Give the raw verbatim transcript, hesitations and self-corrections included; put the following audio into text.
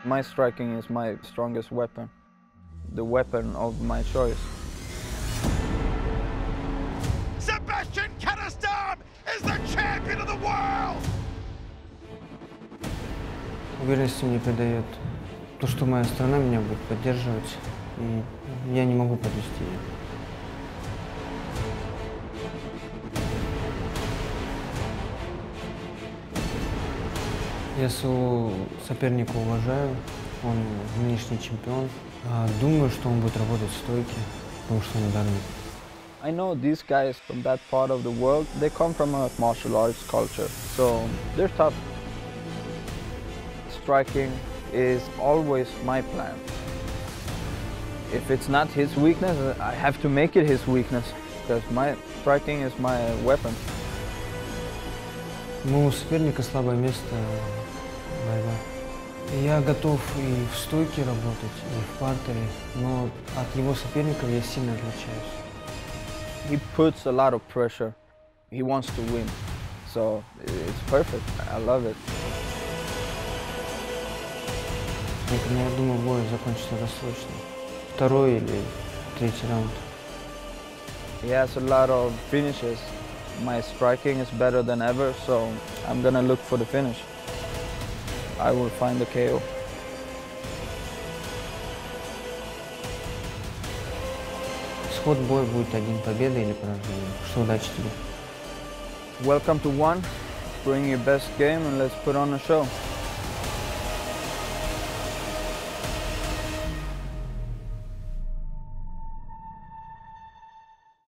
My striking is my strongest weapon, the weapon of my choice. Zebaztian Kadesam is the champion of the world! Уверенности мне придает то, что моя страна меня будет поддерживать, и я не могу подвести ее. Я своего соперника уважаю, он нынешний чемпион. Думаю, что он будет работать в стойке, потому что он ударный. I know these guys from that part of the world, they come from a martial arts culture, so they're tough. Striking is always my plan. If it's not his weakness, I have to make it his weakness, because my striking is my weapon. У моего соперника слабое место — борьба. Я готов и в стойке работать, и в партере, но от его соперников я сильно отличаюсь. He puts a lot of pressure. He wants to win, so it's perfect. I love it. Я думаю, бой закончится рассрочно. Второй или третий раунд. He has a lot of finishes. My striking is better than ever, so I'm gonna look for the finish. I will find the K O. Исход боя будет один: победа или поражение. Что, удачи тебе. Welcome to one. Bring your best game and let's put on a show.